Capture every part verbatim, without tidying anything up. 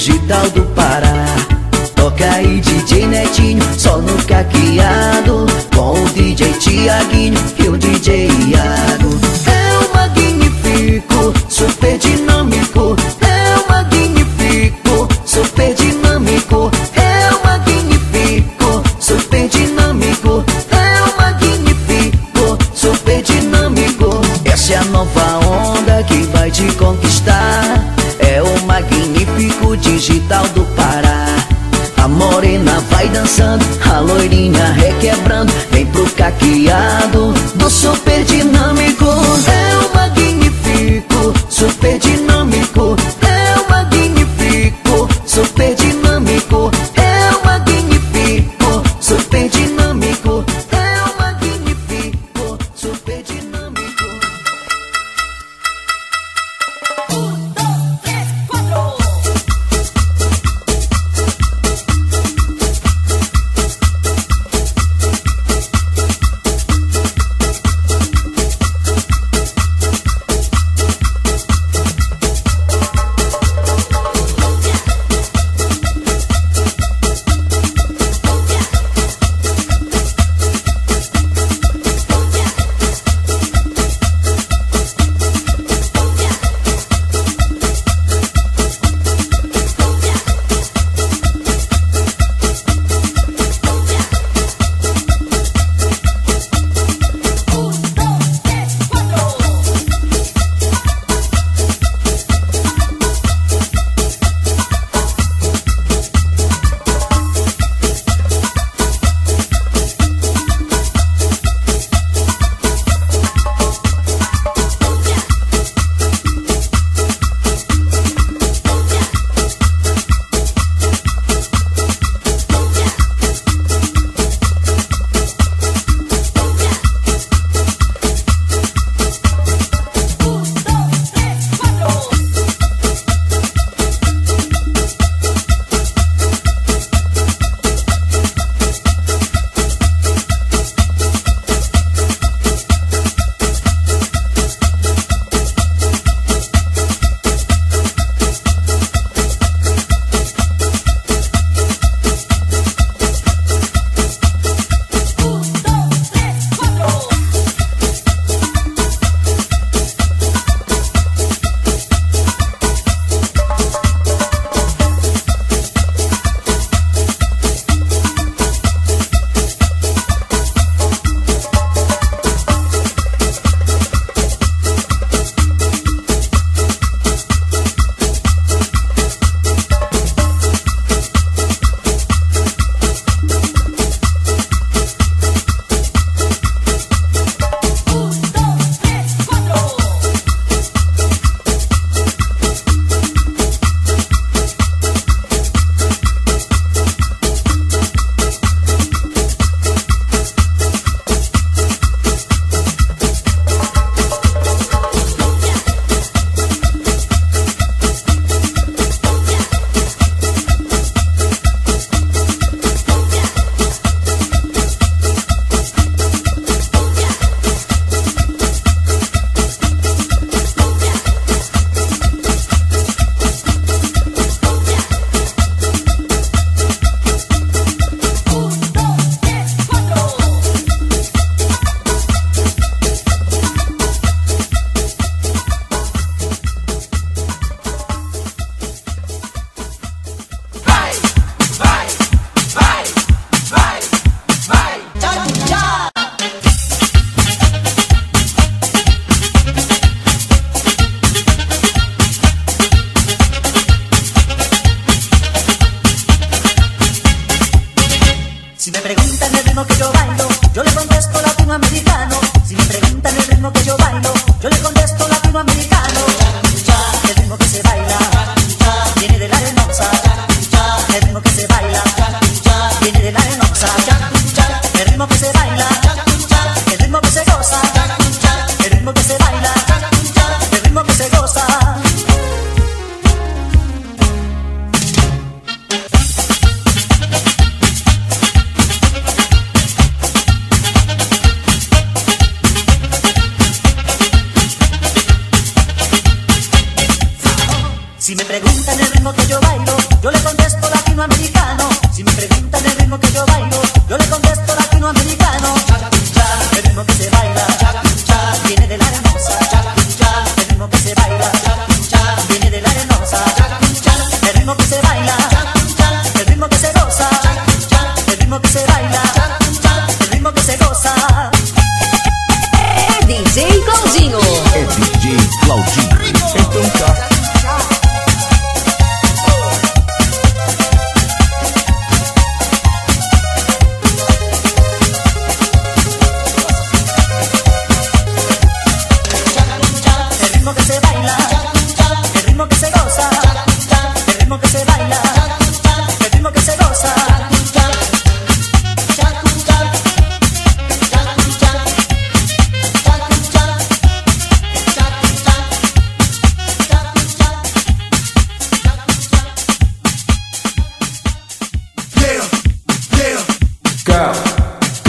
digital do Pará. Toca aí D J Netinho, só no caqueado, com o D J Tiaguinho e o D J Iago. É o magnífico, super dinâmico. É o magnífico, super dinâmico. É o magnífico, super dinâmico. É o magnífico, super dinâmico. Essa é a nova onda que vai te conquistar. É o magnífico digital do Pará. A morena vai dançando, a loirinha requebrando. Vem pro caqueado do super dinâmico. É o magnífico, super dinâmico. É o magnífico, super dinâmico. É o magnífico, super dinâmico. É o magnífico, super dinâmico.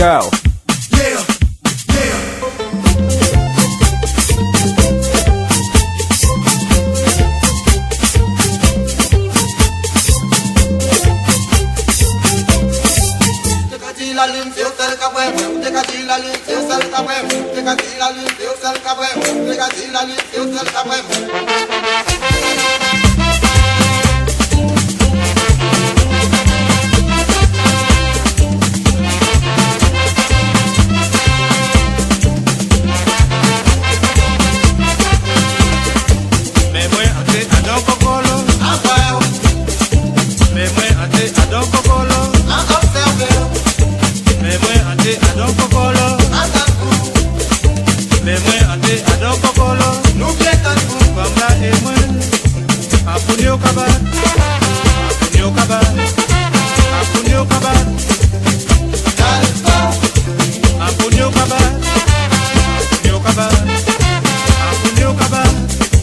Tropical. Yeah, yeah. La limpió cerca huevo, de casi la limpió cerca huevo, de casi la limpió cerca huevo, de casi la limpió cerca huevo. Me voy a hacer a dos cocolo, A huevo, me voy a hacer a dos cocolo, a observar, me voy a hacer a dos cocolo, a tanto, me voy a hacer a dos cocolo, no pierdas tú. comme la et moi, a punio cabat, a punio cabat, a punio cabat, a punio cabat, a punio cabat, a punio cabat.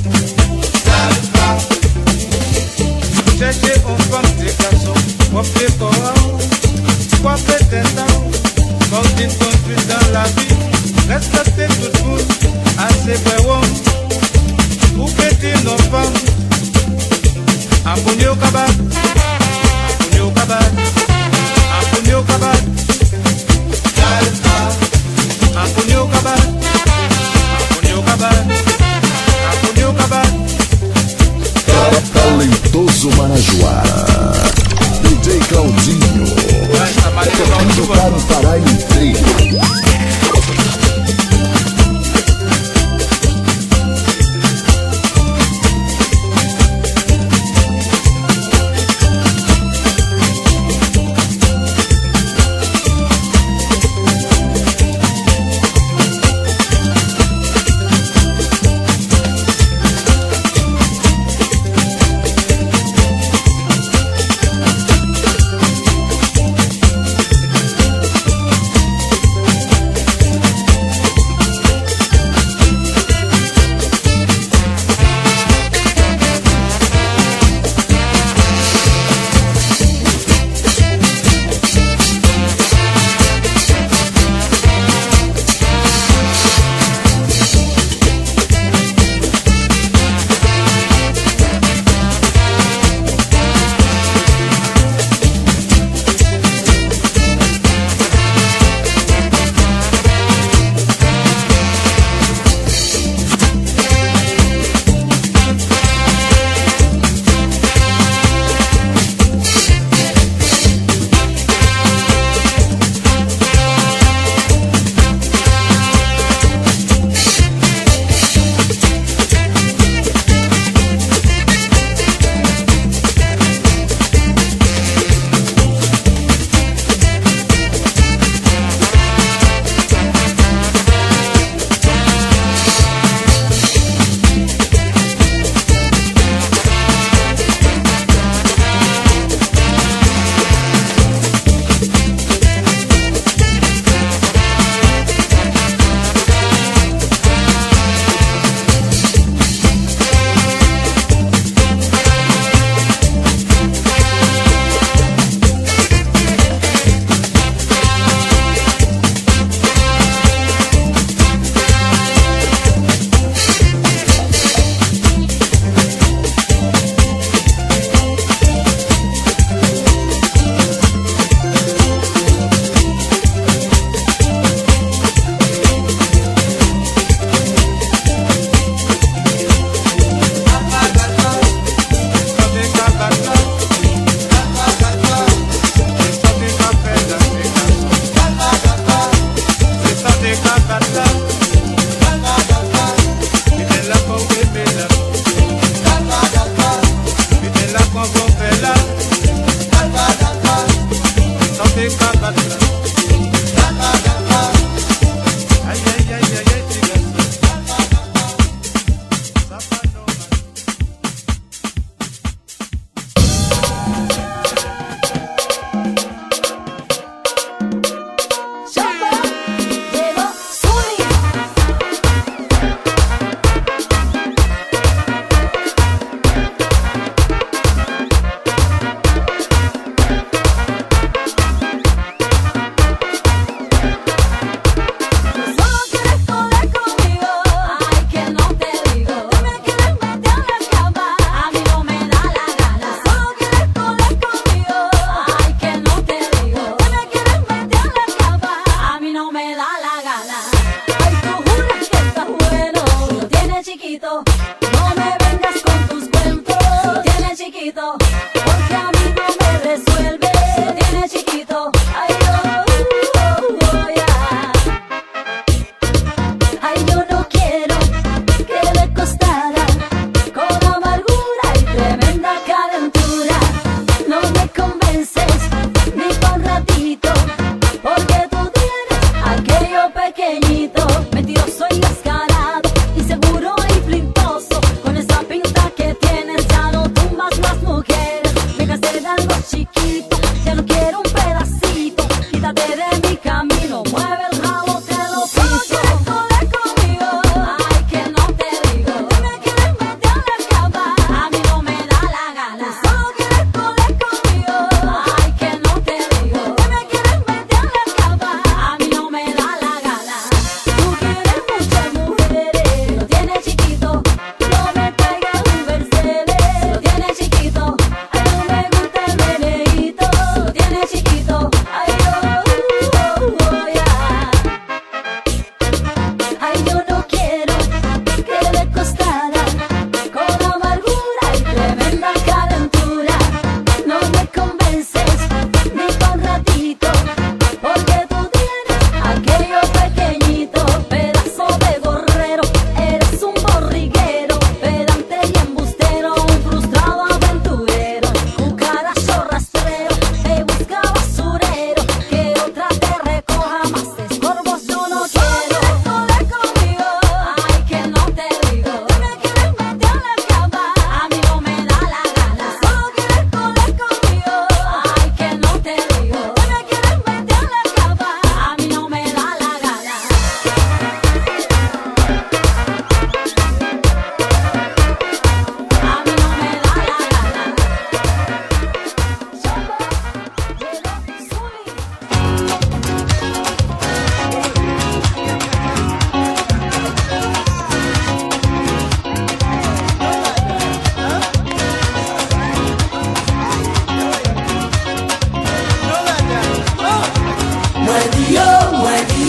Cherchez aux femmes des garçons, quoi fait corps, quoi fait tentant, quand ils construisent dans la vie, respectez tout le monde, assez bon, pour péter nos femmes, à Punyo Kabat, à Punyo Kabat, à Punyo Kabat, à Punyo Kabat, à Punyo Kabat, à Punyo Kabat. Talentoso Marajoara, D J Claudinho, tocando para o Pará inteiro.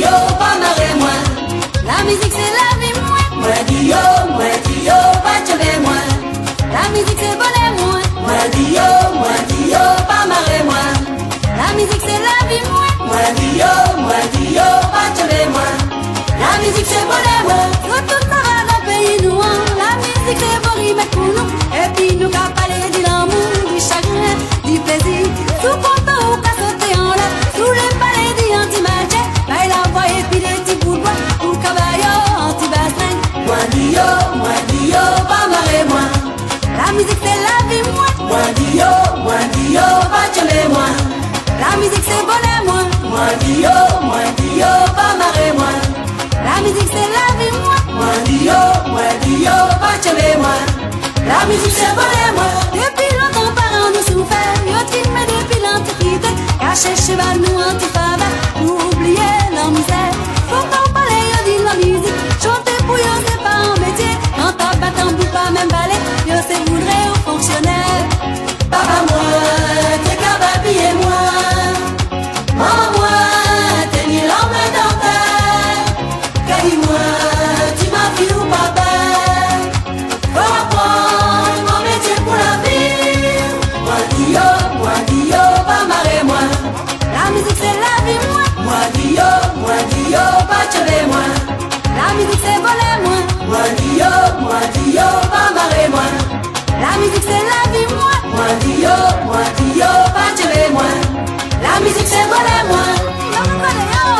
yo, pas marrer moi. La musique c'est la vie moi. Moi dis yo, moi dis yo, pas tuer moi. La musique c'est bonheur moi. Moi dis yo, moi dis yo, pas marrer moi. La musique c'est la vie moi. Moi dis yo, moi dis yo, pas tuer moi. La musique c'est bonheur moi. Tout tout ça va dans le pays nous. La musique c'est pour y mettre pour nous. Et puis nous qu'à parler de l'amour, du chagrin, du plaisir. Tout content ou qu'à sauter en l'air. Sous les palais du anti-magie. Baille la voix et puis les petits bouts de bois. Ou caballo, anti-bassin. Moi dis yo, moi dis yo, pas marrer moi. La musique c'est la vie moi. Moi dis yo, moi dis yo, pas tuer moi. La musique c'est bonheur moi. Moi dis yo, moi dis yo, pas marrer moi. La musique c'est la vie moi. Moi dis yo, moi dis yo, pas tuer moi. La musique c'est bonheur moi. Depuis longtemps parents nous souffert. Yo timé depuis l'antiquité. Caché cheval nous antifava. Nous oublier leur misère. Faut qu'on parle yo dit la musique. Chanter pour yo c'est pas un métier. Quand t'as pas t'en bout pas même balai. Yo c'est voudrait aux fonctionnaires. Papa moi, t'es cababi et moi. Maman moi, t'es ni l'homme dentaire. Dis-moi, tu m'as vu ou papa. Faut apprendre mon métier pour la vie. Moi dis yo, moi dis yo, pas marrer moi. La musique c'est la vie moi. Moi dis yo, moi dis yo, pas tuer moi. La musique c'est voler moi. Moi dis yo, moi dis yo, pas marrer moi. La musique c'est la vie moi. Moi dis yo, moi dis yo, pas tuer moi. La musique c'est voler moi. Yo me connais yo.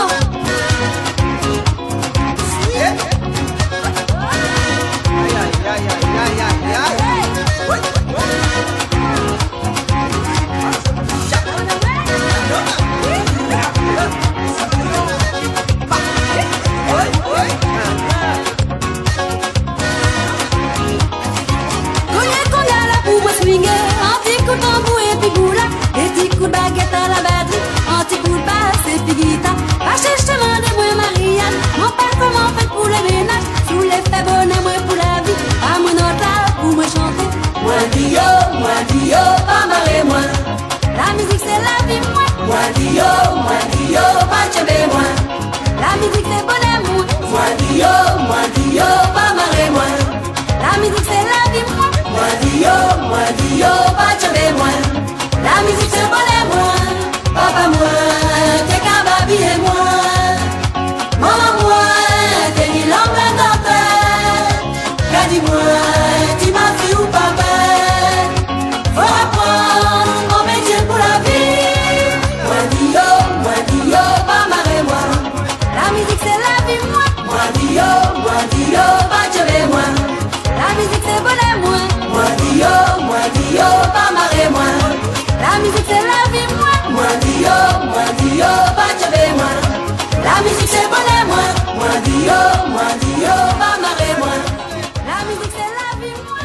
Baguette à la batterie, un petit coup de basse et puis guitare. Lâchez chemin de moi Marianne. Mon père comment fait pour le ménage. Sous les faits bonheur moi pour la vie. À mon autre pour me chanter. Moi dis yo, moi dis yo, pas marrer moi. La musique c'est la vie moi. Moi dis yo, moi dis yo, pas tuer moi. La musique c'est bonheur moi. Moi dis yo, moi dis yo, pas marrer moi. La musique c'est la vie moi. Moi dis yo, moi dis yo, pas tuer moi. La musique c'est bonheur moi. Papa moi, t'es cababi et moi. Maman moi, t'es ni l'homme dentaire. Dis-moi, tu m'as vu ou papa. Faut apprendre mon métier pour la vie. Moi dis yo, moi dis yo, pas marrer moi. La musique c'est la vie moi. Moi dis yo, moi dis yo, pas tuer moi. La musique c'est bonheur moi. Moi dis yo, moi dis yo, pas marrer moi. La musique c'est la vie moi. Moi dis yo, moi dis yo, pas tuer moi. La musique c'est bonheur moi. Moi dis yo, moi dis yo, pas marrer moi. La musique c'est la vie moi.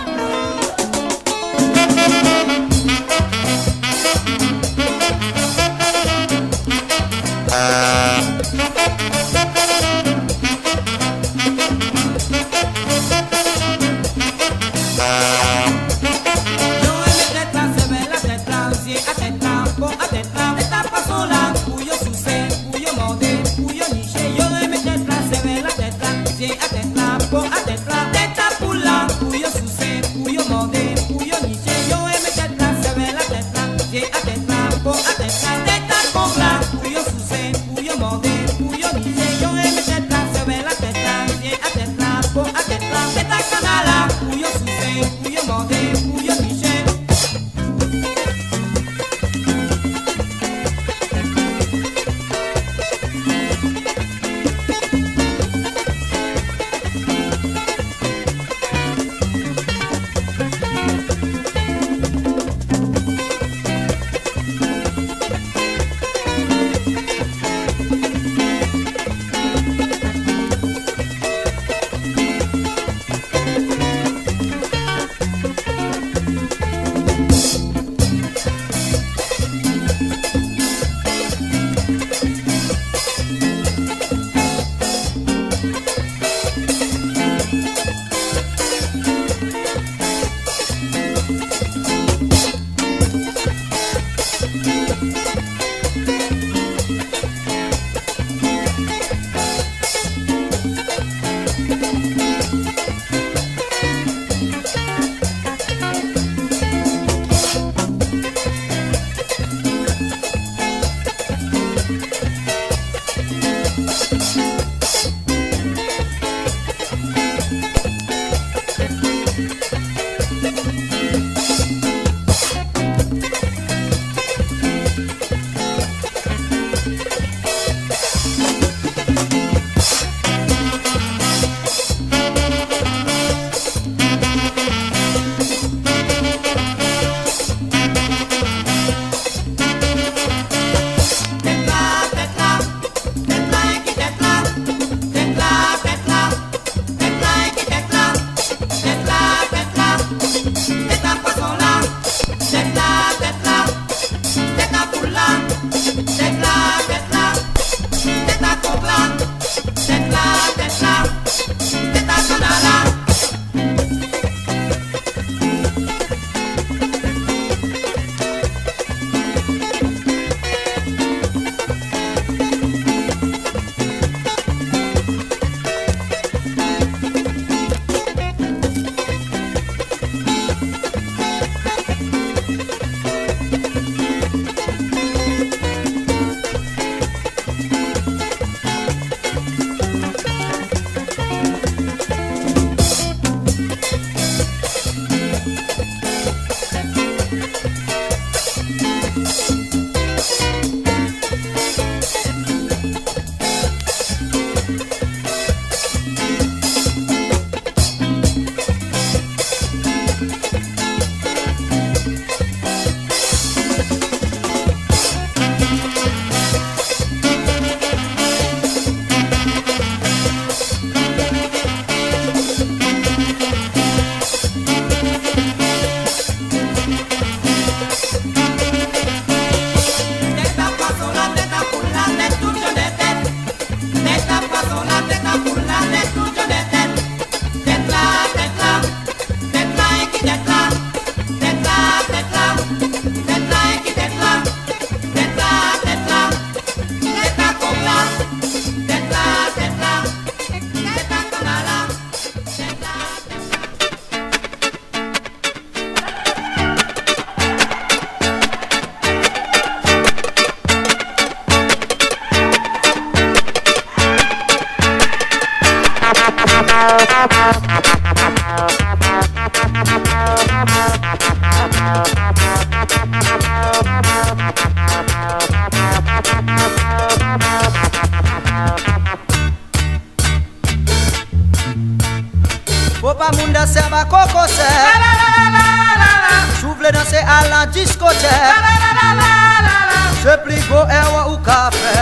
pas moun danser ma cocosé. J'ouvre danser à la discothèque. Je plie go ewa ou café.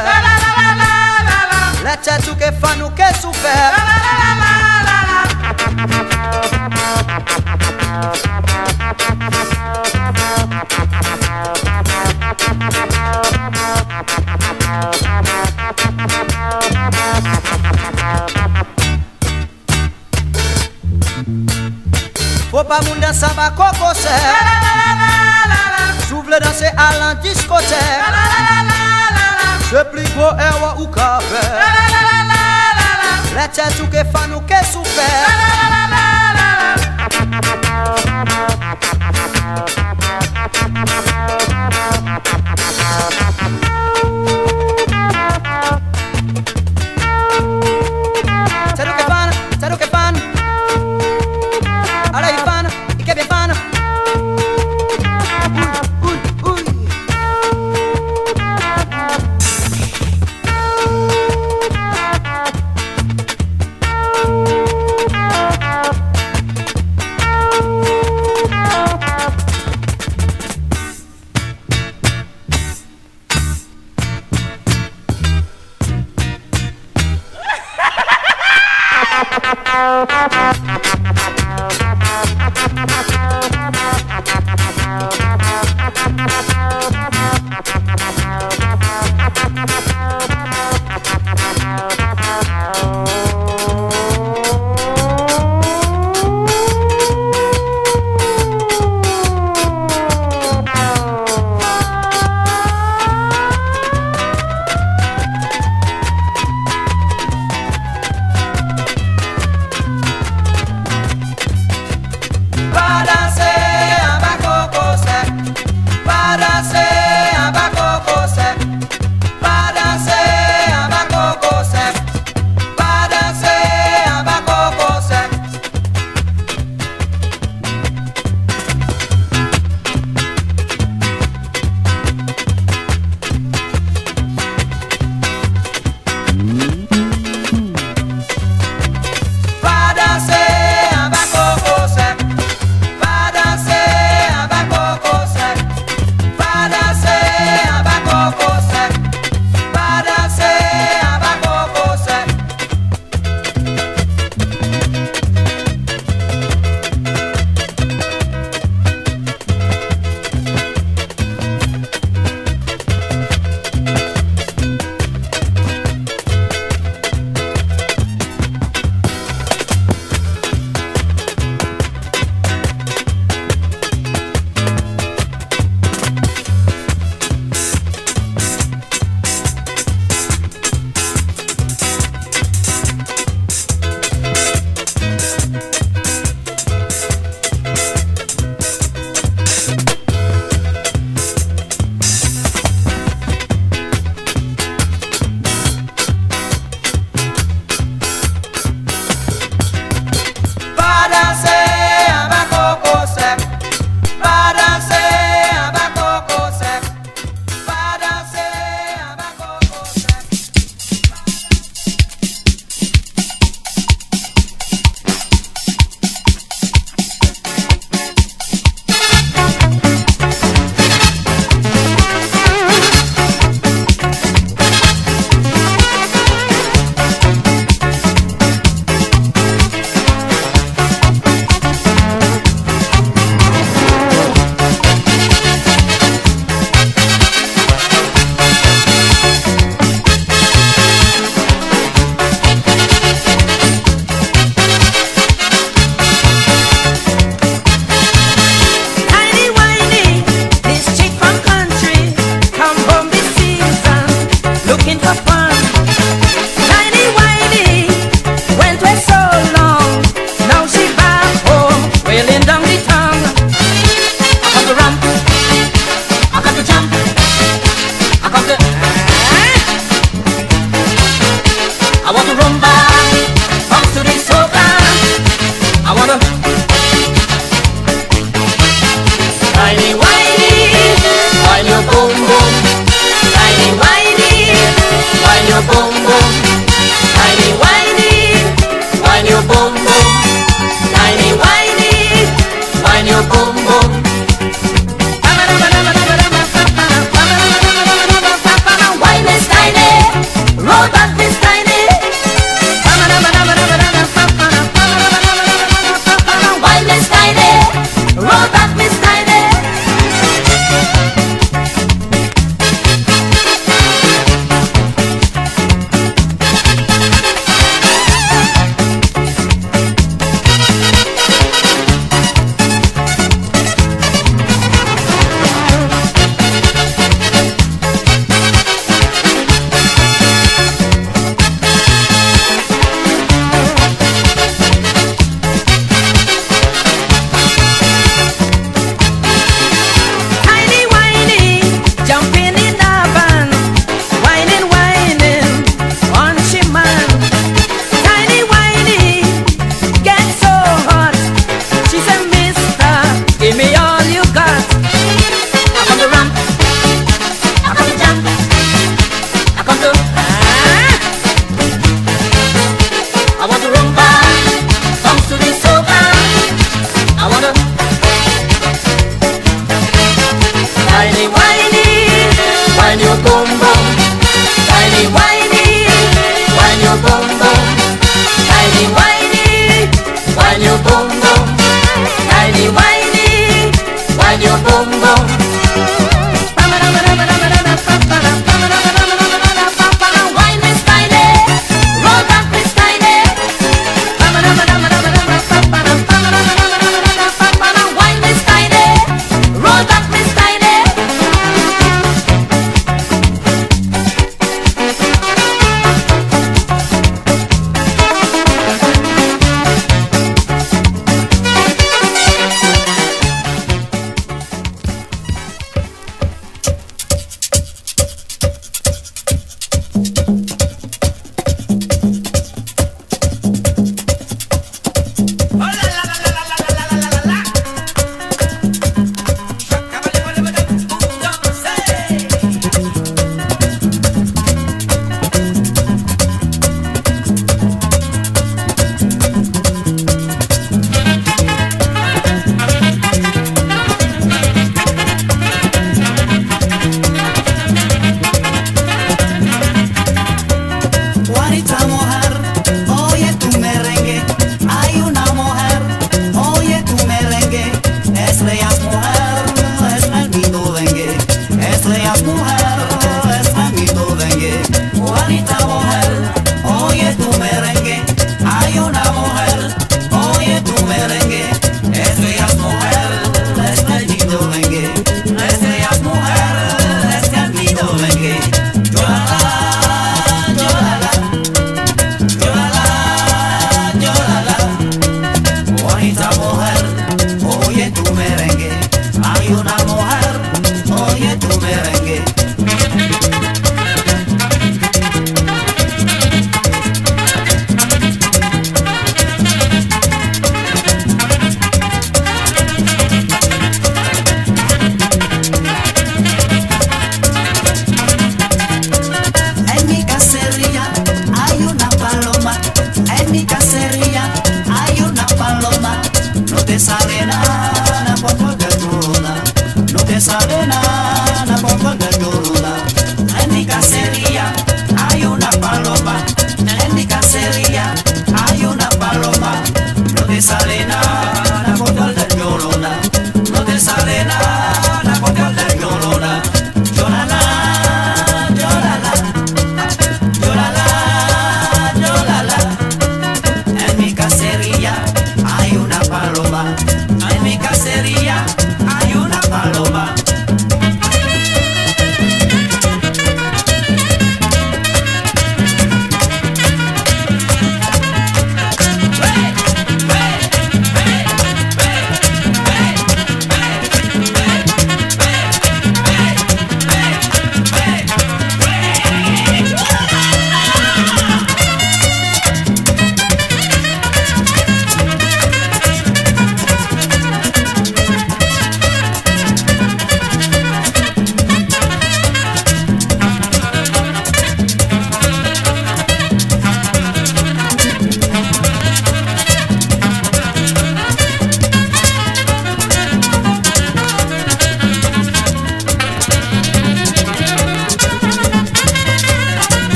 La tête ou que fan ou que souffert. Faut pas moun danser ma cocosé. J'ouvre danser à la discothèque. Je plie go ewa ou café. La tête ou que fan ou que souffert. C'est nous que fan, c'est nous que fan. Allez fan, il que bien fan. Ouh, ouh, ouh.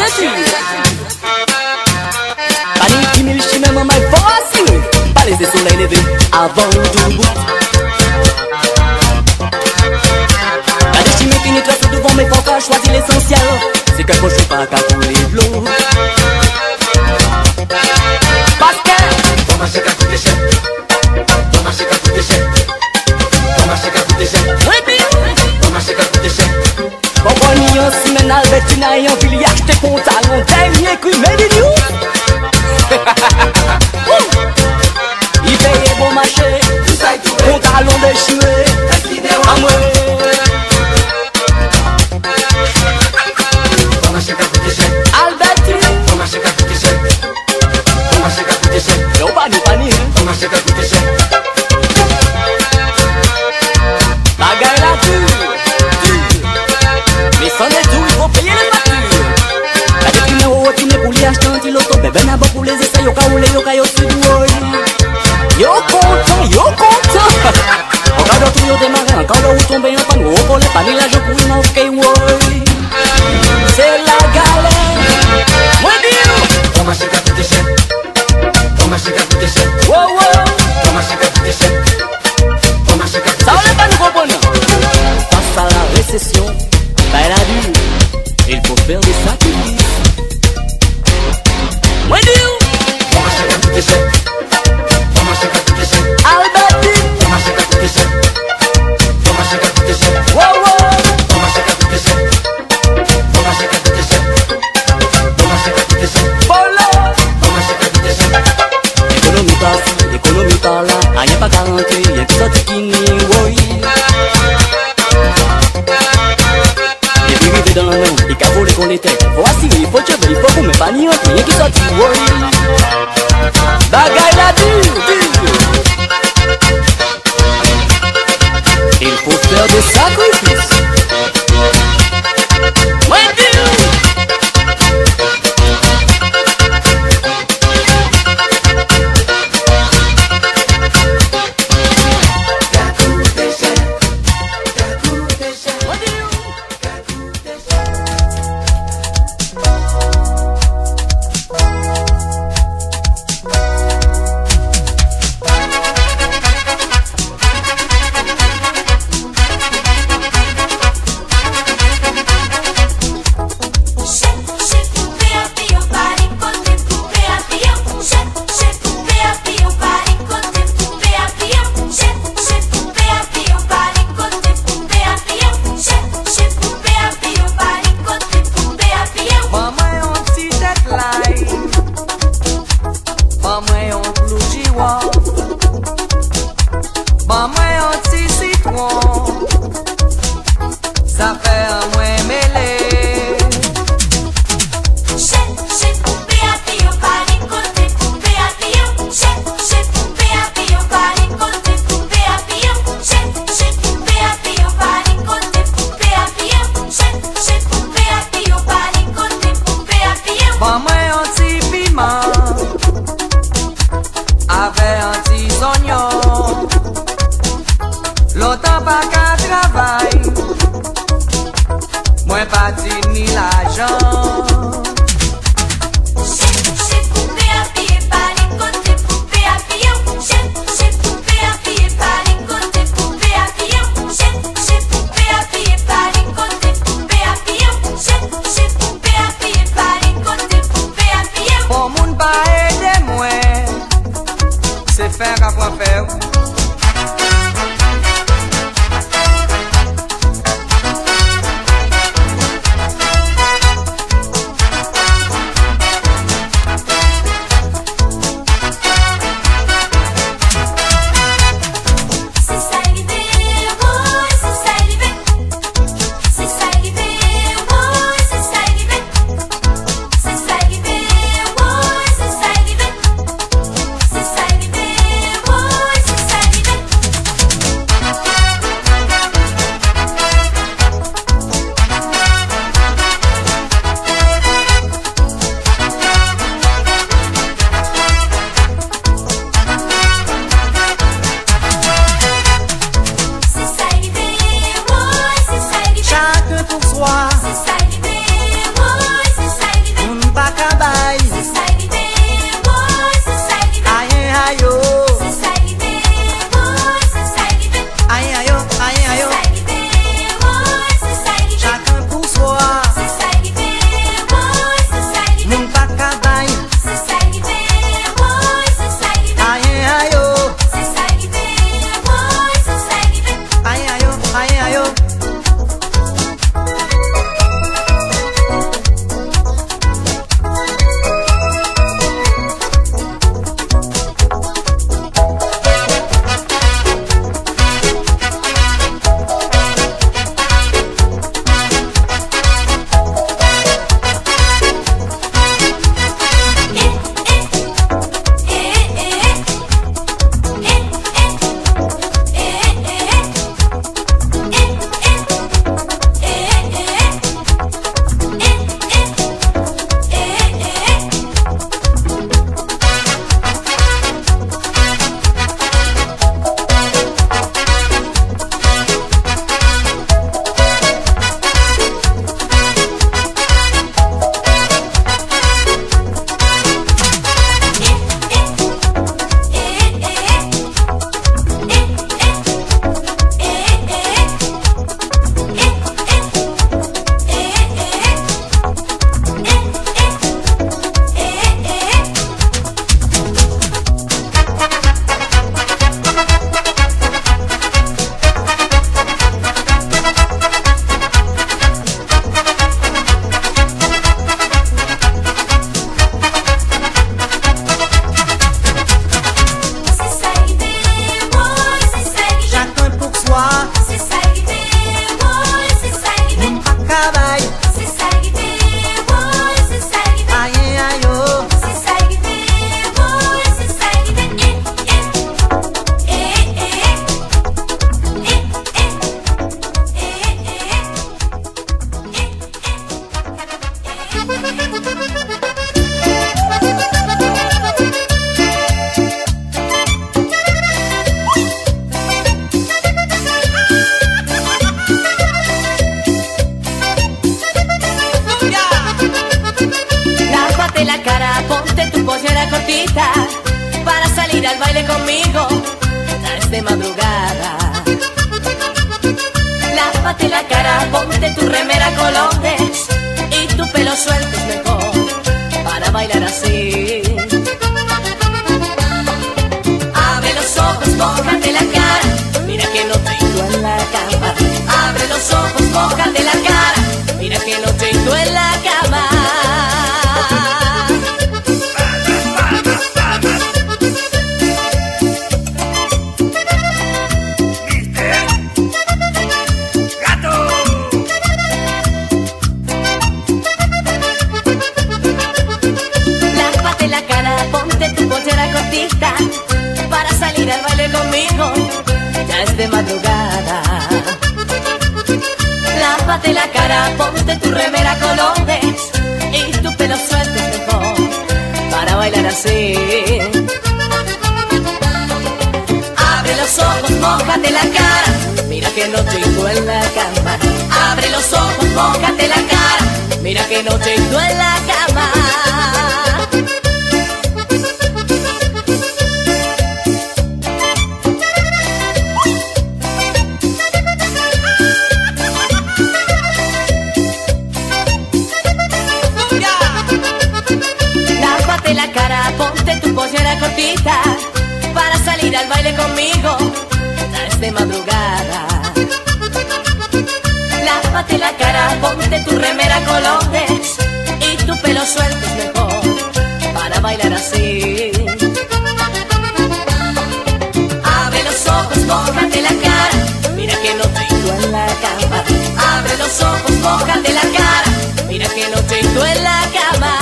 c'est-tu? Panique qui mille chimères, maman, il faut assurer. Pas laisser soleil levé avant tout bout. Pas des chimères qui ne tracent devant, mais faut pas choisir l'essentiel. C'est quelque chose pas qu'à couler de l'eau. Parce que Toma checa tu te chef. Toma checa tu te chef. Toma checa tu te chef. oui, bien. Toma checa tu te chef. Bon, bon, n'y a si men Albert, tu n'as rien vu, il y a acheté pantalon, dernier cru, mais du new. Il paye bon marché, pantalon déchiré, à moi. Toma checa tu te chef. Albert, Toma checa tu te chef. Toma checa tu te chef. yo pas ni pas ni, Toma checa tu te chef. bagaille la dure, mais sans les tout, il faut payer les factures. La décliné au routiné pour lui acheter un petit loto, bébé n'a pas pour les essais, yo ka roule, yo ka yo sudouille. Yo content, yo content. Encore de tout yo démarrer, encore de où tomber en panneau, au volet, pas ni l'argent pour une offre, woy. C'est la galère, moi dis. Toma checa tu te chef. Toma checa tu te chef. Wow, wow. Toma checa tu te chef. Toma checa tu te Ça on chef. n'est pas nous comprendre. Face à la récession, ben la dure, il faut faire des sacrifices. Moi dis. Toma checa tu te chef. Toma checa tu te chef. Albertine, Toma checa tu te chef. Toma checa tu te chef. wow, wow. Toma checa tu te chef. Toma checa tu te chef. Toma checa tu te chef. Polo. Toma checa tu te chef. Économie par-ci, économie par-là, rien pas garanti, rien que ça tu qui oui. Les dérivés dans le nom, les caveaux, les les têtes. Faut assurer, il faut chever, il faut vous mais pas ni un rien qui sorti, oui. Bagaille la dure, dure. Il faut faire des sacrifices. Ouais, dure. ponte tu pollera cortita para salir al baile conmigo, ya es de madrugada. Lávate la cara, ponte tu remera colores y tu pelo suelto es mejor para bailar así. Abre los ojos, mójate la cara, mira que no te hinco en la cama. Abre los ojos, mójate la cara, mira que no te hinco en la cama. Para salir al baile conmigo, ya es de madrugada. Lávate la cara, ponte tu remera colores y tu pelo suelto es mejor para bailar así. Abre los ojos, mójate la cara, mira que no te hinco en la cama. Abre los ojos, mójate la cara, mira que no te hinco en la cama. Ponte tu pollera cortita para salir al baile conmigo, ya es de madrugada. Lávate la cara, ponte tu remera colores y tu pelo suelto es mejor para bailar así. Abre los ojos, mójate la cara, mira que no te hinco en la cama. Abre los ojos, mójate la cara, mira que no te hinco en la cama.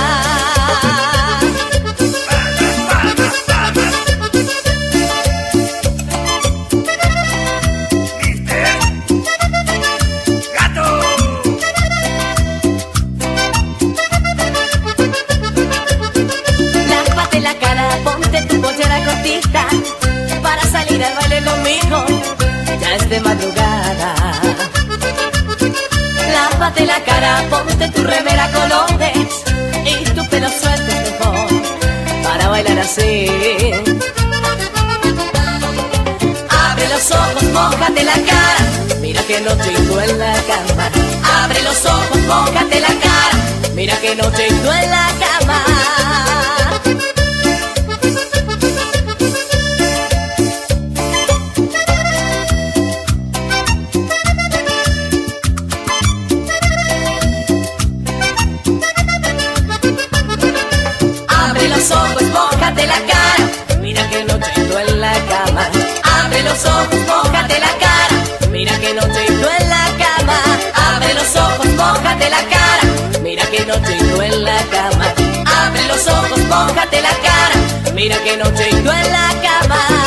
Para salir al baile conmigo, ya es de madrugada. Lávate la cara, ponte tu remera colores y tu pelo suelto es mejor para bailar así. Abre los ojos, mójate la cara, mira que no te hinco en la cama. Abre los ojos, mójate la cara, mira que no te hinco en la cama. Abre los ojos, mójate la cara, mira que no te hinco en la cama. Abre los ojos, mójate la cara, mira que no te hinco en la cama. Abre los ojos, mójate la cara, mira que no te hinco en la cama. Abre los ojos, mójate la cara, mira que no te hinco en la cama.